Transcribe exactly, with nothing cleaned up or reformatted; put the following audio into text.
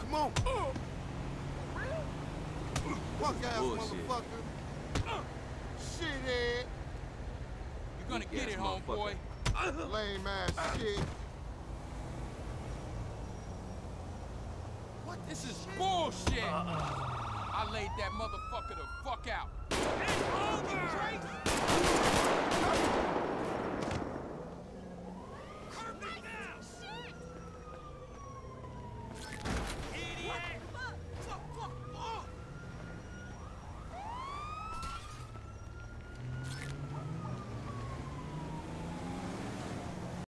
Move. Fuck ass Bullshit. motherfucker. Shithead. You're gonna get it, homeboy. Lame ass shit. What? This is bullshit. I laid that motherfucker the fuck out. It's over!